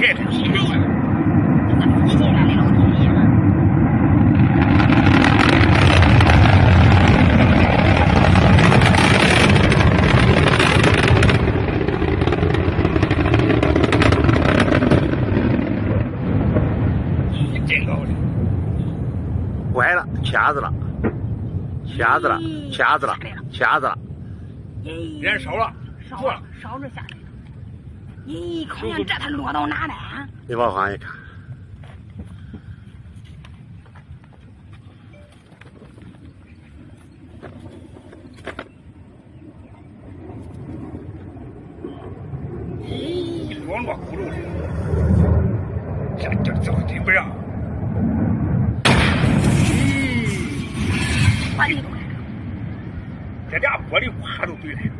铁的， 铁呀，这个飞进来的老铁呀。 真高的， 歪了，掐子了，掐子了，掐子了，掐子了， 燃烧了， 烧着下来了。咦，好像这它落到哪了？ 你往上一看， 落轱辘了，这走地不让。 玻璃都开了， 这俩玻璃哗都怼来了。